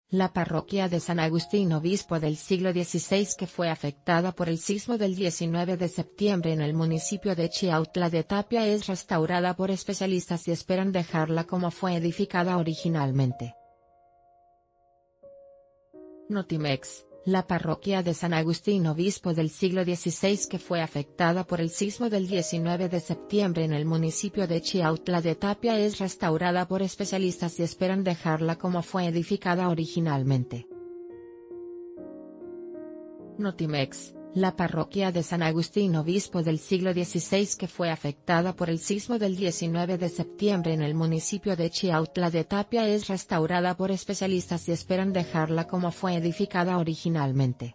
La parroquia de San Agustín Obispo del siglo XVI que fue afectada por el sismo del 19 de septiembre en el municipio de Chiautla de Tapia es restaurada por especialistas y esperan dejarla como fue edificada originalmente. Notimex. La parroquia de San Agustín Obispo del siglo XVI que fue afectada por el sismo del 19 de septiembre en el municipio de Chiautla de Tapia es restaurada por especialistas y esperan dejarla como fue edificada originalmente. Notimex. La parroquia de San Agustín Obispo del siglo XVI que fue afectada por el sismo del 19 de septiembre en el municipio de Chiautla de Tapia es restaurada por especialistas y esperan dejarla como fue edificada originalmente.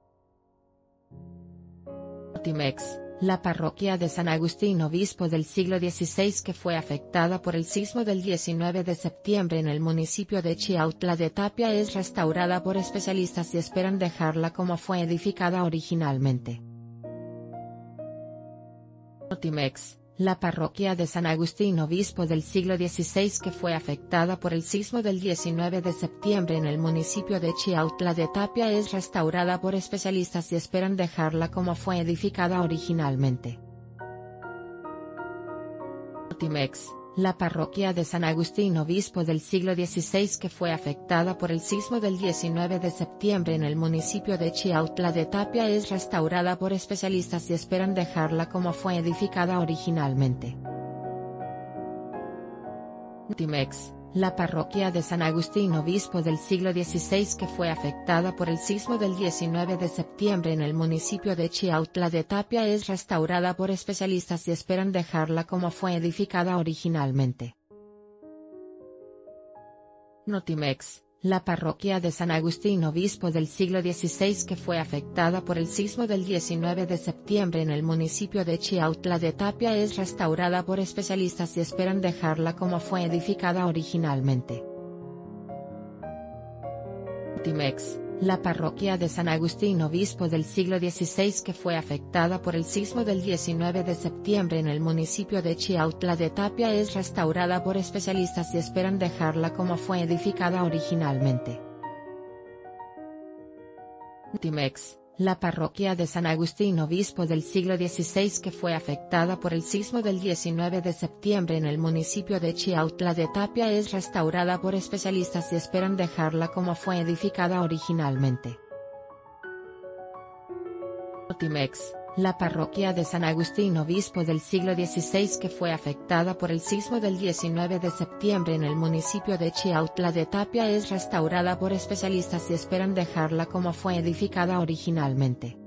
Notimex. La parroquia de San Agustín Obispo del siglo XVI que fue afectada por el sismo del 19 de septiembre en el municipio de Chiautla de Tapia es restaurada por especialistas y esperan dejarla como fue edificada originalmente. Notimex. La parroquia de San Agustín Obispo del siglo XVI que fue afectada por el sismo del 19 de septiembre en el municipio de Chiautla de Tapia es restaurada por especialistas y esperan dejarla como fue edificada originalmente. Notimex. La parroquia de San Agustín Obispo del siglo XVI que fue afectada por el sismo del 19 de septiembre en el municipio de Chiautla de Tapia es restaurada por especialistas y esperan dejarla como fue edificada originalmente. Notimex. La parroquia de San Agustín Obispo del siglo XVI que fue afectada por el sismo del 19 de septiembre en el municipio de Chiautla de Tapia es restaurada por especialistas y esperan dejarla como fue edificada originalmente. Notimex. La parroquia de San Agustín Obispo del siglo XVI que fue afectada por el sismo del 19 de septiembre en el municipio de Chiautla de Tapia es restaurada por especialistas y esperan dejarla como fue edificada originalmente. Notimex. La parroquia de San Agustín Obispo del siglo XVI que fue afectada por el sismo del 19 de septiembre en el municipio de Chiautla de Tapia es restaurada por especialistas y esperan dejarla como fue edificada originalmente. Notimex. La parroquia de San Agustín Obispo del siglo XVI que fue afectada por el sismo del 19 de septiembre en el municipio de Chiautla de Tapia es restaurada por especialistas y esperan dejarla como fue edificada originalmente. Notimex. La parroquia de San Agustín Obispo del siglo XVI que fue afectada por el sismo del 19 de septiembre en el municipio de Chiautla de Tapia es restaurada por especialistas y esperan dejarla como fue edificada originalmente.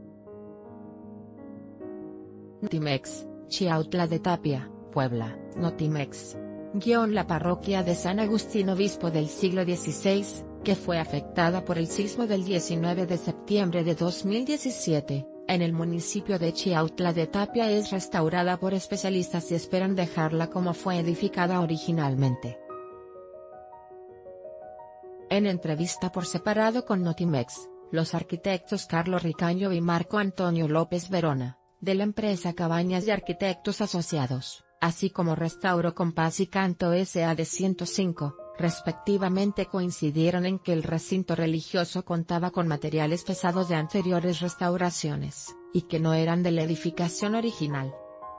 Notimex. Chiautla de Tapia, Puebla. Notimex. La parroquia de San Agustín Obispo del siglo XVI, que fue afectada por el sismo del 19 de septiembre de 2017. En el municipio de Chiautla de Tapia es restaurada por especialistas y esperan dejarla como fue edificada originalmente. En entrevista por separado con Notimex, los arquitectos Carlos Ricaño y Marco Antonio López Verona, de la empresa Cabañas y Arquitectos Asociados, así como Restauro Compás y Canto S.A. de 105, respectivamente coincidieron en que el recinto religioso contaba con materiales pesados de anteriores restauraciones, y que no eran de la edificación original.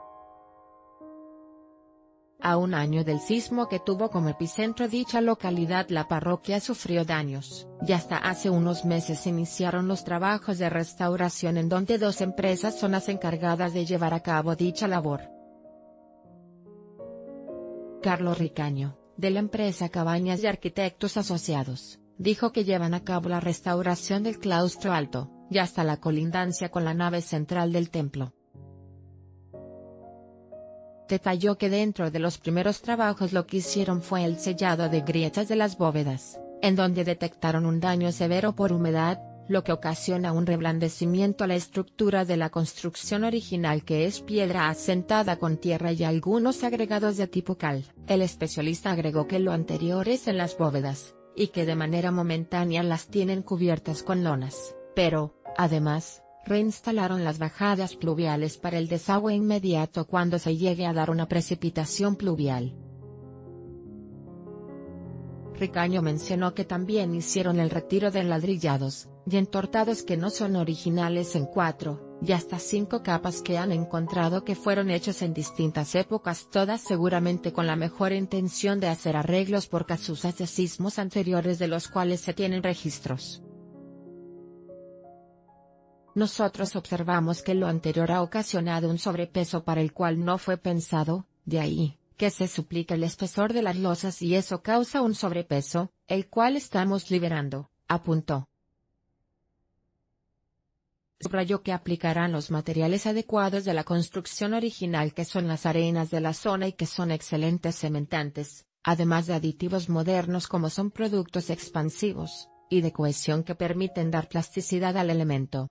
A un año del sismo que tuvo como epicentro dicha localidad, la parroquia sufrió daños, y hasta hace unos meses se iniciaron los trabajos de restauración en donde dos empresas son las encargadas de llevar a cabo dicha labor. Carlos Ricaño, de la empresa Cabañas y Arquitectos Asociados, dijo que llevan a cabo la restauración del claustro alto, y hasta la colindancia con la nave central del templo. Detalló que dentro de los primeros trabajos lo que hicieron fue el sellado de grietas de las bóvedas, en donde detectaron un daño severo por humedad, lo que ocasiona un reblandecimiento a la estructura de la construcción original, que es piedra asentada con tierra y algunos agregados de tipo cal. El especialista agregó que lo anterior es en las bóvedas, y que de manera momentánea las tienen cubiertas con lonas, pero, además, reinstalaron las bajadas pluviales para el desagüe inmediato cuando se llegue a dar una precipitación pluvial. Ricaño mencionó que también hicieron el retiro de enladrillados y entortados que no son originales en 4, y hasta 5 capas que han encontrado que fueron hechos en distintas épocas, todas seguramente con la mejor intención de hacer arreglos por causas de sismos anteriores de los cuales se tienen registros. Nosotros observamos que lo anterior ha ocasionado un sobrepeso para el cual no fue pensado, de ahí, que se suplica el espesor de las losas y eso causa un sobrepeso, el cual estamos liberando, apuntó. Subrayó que aplicarán los materiales adecuados de la construcción original que son las arenas de la zona y que son excelentes cementantes, además de aditivos modernos como son productos expansivos, y de cohesión que permiten dar plasticidad al elemento.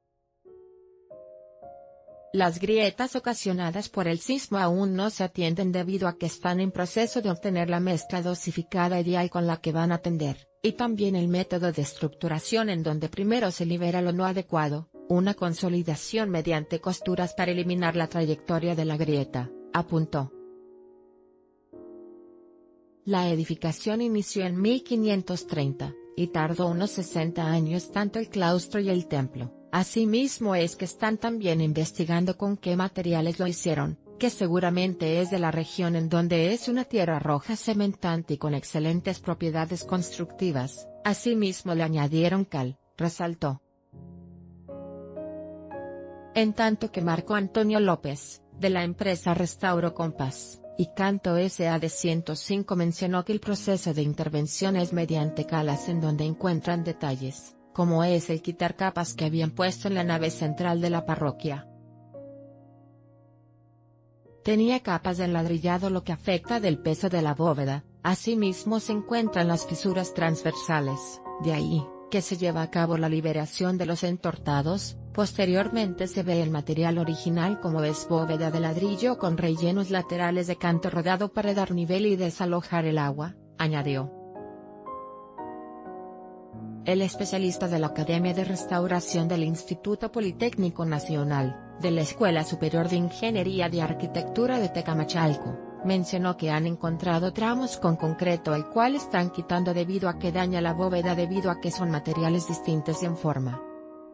Las grietas ocasionadas por el sismo aún no se atienden debido a que están en proceso de obtener la mezcla dosificada ideal con la que van a atender, y también el método de estructuración en donde primero se libera lo no adecuado, una consolidación mediante costuras para eliminar la trayectoria de la grieta, apuntó. La edificación inició en 1530, y tardó unos 60 años tanto el claustro y el templo. Asimismo es que están también investigando con qué materiales lo hicieron, que seguramente es de la región en donde es una tierra roja cementante y con excelentes propiedades constructivas, asimismo le añadieron cal, resaltó. En tanto que Marco Antonio López, de la empresa Restauro Compás, y Canto S.A. de 105 mencionó que el proceso de intervención es mediante calas en donde encuentran detalles, como es el quitar capas que habían puesto en la nave central de la parroquia. Tenía capas de enladrillado lo que afecta del peso de la bóveda, asimismo se encuentran las fisuras transversales, de ahí, que se lleva a cabo la liberación de los entortados, posteriormente se ve el material original como es bóveda de ladrillo con rellenos laterales de canto rodado para dar nivel y desalojar el agua, añadió. El especialista de la Academia de Restauración del Instituto Politécnico Nacional, de la Escuela Superior de Ingeniería de Arquitectura de Tecamachalco, mencionó que han encontrado tramos con concreto el cual están quitando debido a que daña la bóveda debido a que son materiales distintos en forma.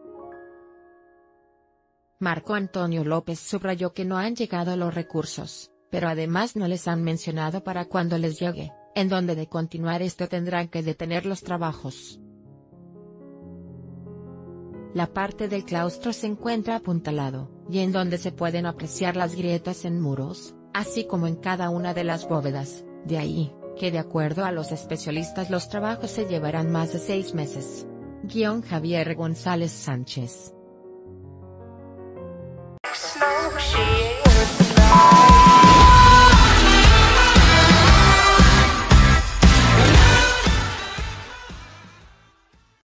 Marco Antonio López subrayó que no han llegado los recursos, pero además no les han mencionado para cuándo les llegue, en donde de continuar esto tendrán que detener los trabajos. La parte del claustro se encuentra apuntalado, y en donde se pueden apreciar las grietas en muros, así como en cada una de las bóvedas, de ahí, que de acuerdo a los especialistas los trabajos se llevarán más de 6 meses. Javier González Sánchez.